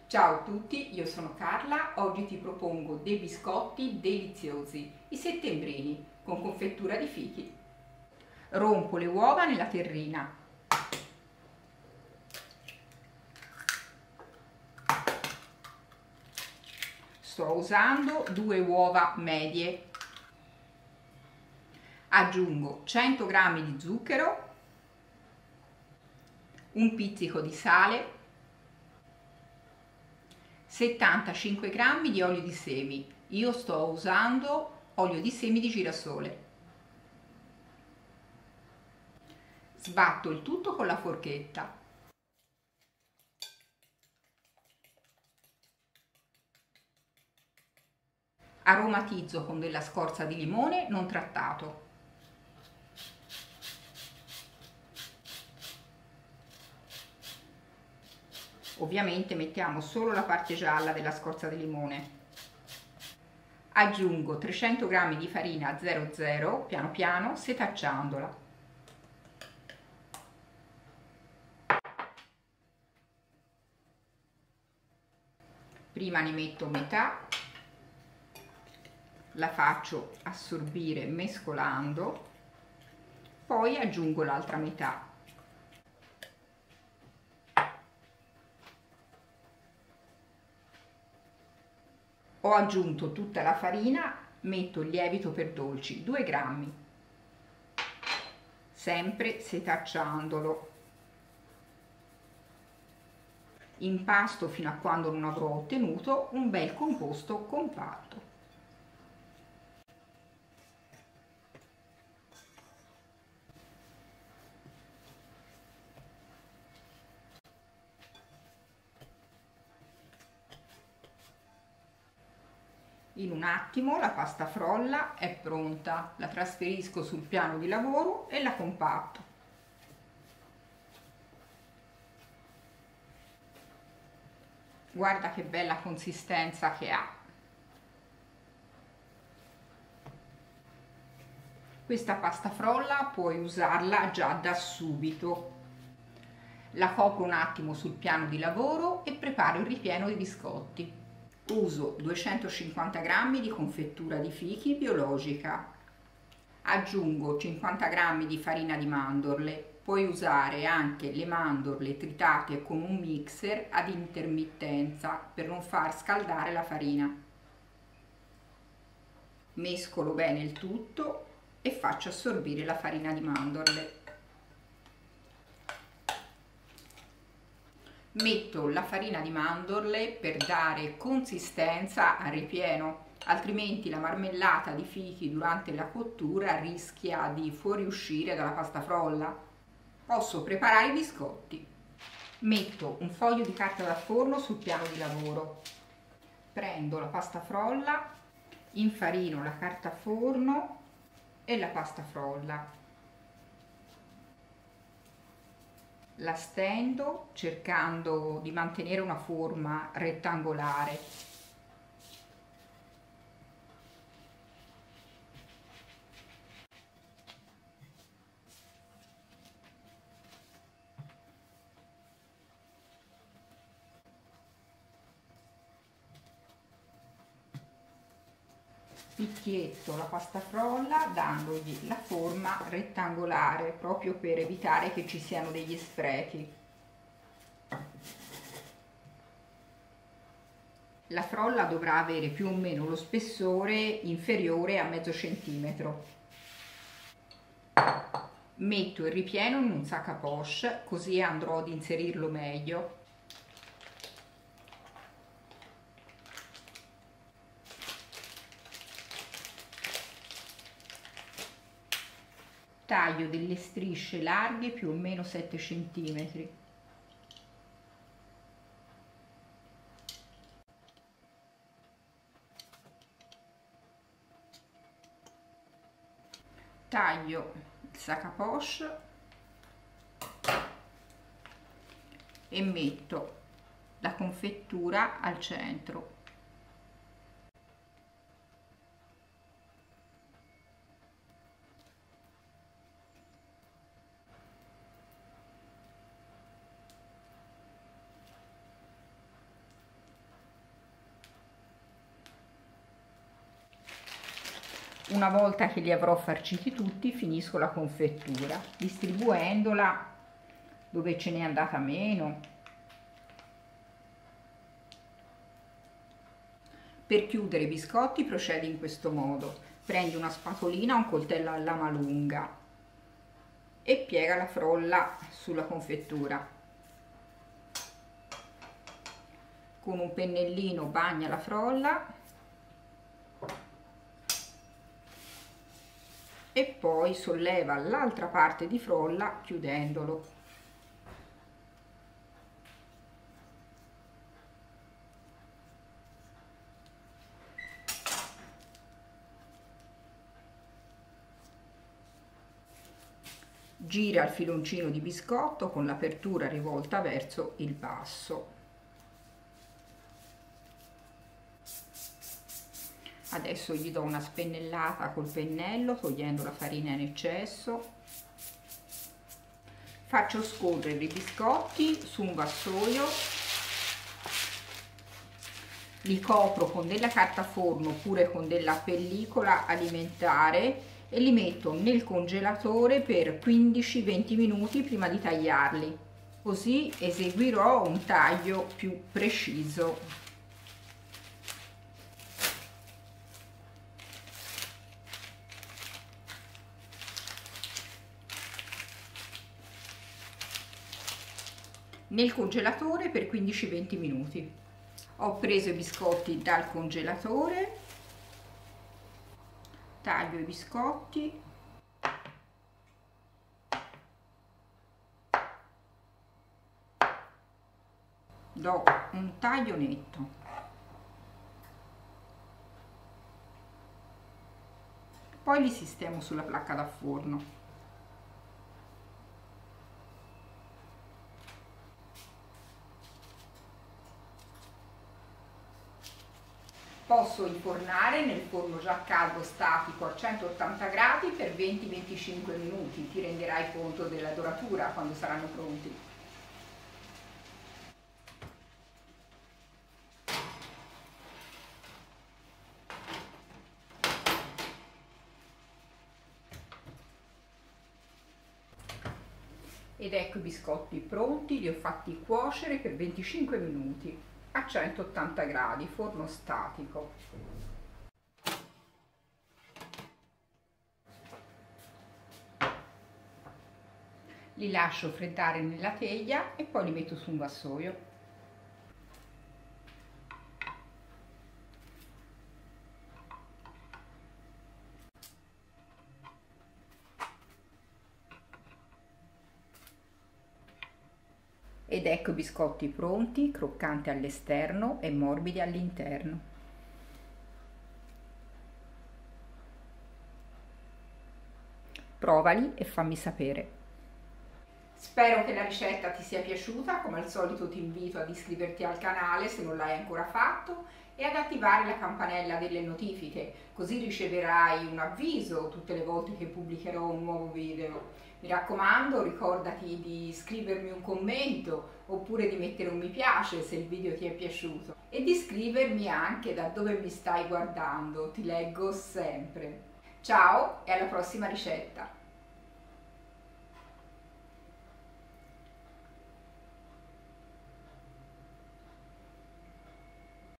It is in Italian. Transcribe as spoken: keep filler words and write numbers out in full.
Ciao a tutti, io sono Carla, oggi ti propongo dei biscotti deliziosi, i settembrini, con confettura di fichi. Rompo le uova nella terrina. Sto usando due uova medie. Aggiungo cento grammi di zucchero, un pizzico di sale, settantacinque grammi di olio di semi. Io sto usando olio di semi di girasole. Sbatto il tutto con la forchetta. Aromatizzo con della scorza di limone non trattato. Ovviamente mettiamo solo la parte gialla della scorza di limone. Aggiungo trecento grammi di farina zero zero piano piano setacciandola. Prima ne metto metà, la faccio assorbire mescolando, poi aggiungo l'altra metà. Ho aggiunto tutta la farina, metto il lievito per dolci, due grammi, sempre setacciandolo. Impasto fino a quando non avrò ottenuto un bel composto compatto. In un attimo la pasta frolla è pronta, la trasferisco sul piano di lavoro e la compatto. Guarda che bella consistenza che ha. Questa pasta frolla puoi usarla già da subito. La copro un attimo sul piano di lavoro e preparo il ripieno dei biscotti. Uso duecentocinquanta grammi di confettura di fichi biologica. Aggiungo cinquanta grammi di farina di mandorle. Puoi usare anche le mandorle tritate con un mixer ad intermittenza per non far scaldare la farina. Mescolo bene il tutto e faccio assorbire la farina di mandorle. Metto la farina di mandorle per dare consistenza al ripieno, altrimenti la marmellata di fichi durante la cottura rischia di fuoriuscire dalla pasta frolla. Posso preparare i biscotti. Metto un foglio di carta da forno sul piano di lavoro. Prendo la pasta frolla, infarino la carta forno e la pasta frolla. La stendo cercando di mantenere una forma rettangolare. Picchietto la pasta frolla dandogli la forma rettangolare proprio per evitare che ci siano degli sprechi. La frolla dovrà avere più o meno lo spessore inferiore a mezzo centimetro. Metto il ripieno in un sac à poche, così andrò ad inserirlo meglio. Taglio delle strisce larghe più o meno sette centimetri. Taglio il sac à poche e metto la confettura al centro. Una volta che li avrò farciti tutti, finisco la confettura distribuendola dove ce n'è andata meno. Per chiudere i biscotti procedi in questo modo: prendi una spatolina, un coltello a lama lunga e piega la frolla sulla confettura. Con un pennellino bagna la frolla e poi solleva l'altra parte di frolla chiudendolo. Gira il filoncino di biscotto con l'apertura rivolta verso il basso. Adesso gli do una spennellata col pennello togliendo la farina in eccesso. Faccio scorrere i biscotti su un vassoio, li copro con della carta forno oppure con della pellicola alimentare e li metto nel congelatore per quindici venti minuti prima di tagliarli, così eseguirò un taglio più preciso. Nel congelatore per quindici venti minuti. Ho preso i biscotti dal congelatore, taglio i biscotti, do un taglio netto, poi li sistemo sulla placca da forno. Posso infornare nel forno già caldo statico a centottanta gradi per venti venticinque minuti, ti renderai conto della doratura quando saranno pronti. Ed ecco i biscotti pronti, li ho fatti cuocere per venticinque minuti a centottanta gradi, forno statico. Li lascio freddare nella teglia e poi li metto su un vassoio. Ed ecco i biscotti pronti, croccanti all'esterno e morbidi all'interno. Provali e fammi sapere. Spero che la ricetta ti sia piaciuta, come al solito ti invito ad iscriverti al canale se non l'hai ancora fatto e ad attivare la campanella delle notifiche, così riceverai un avviso tutte le volte che pubblicherò un nuovo video. Mi raccomando, ricordati di scrivermi un commento oppure di mettere un mi piace se il video ti è piaciuto e di scrivermi anche da dove mi stai guardando, ti leggo sempre. Ciao e alla prossima ricetta!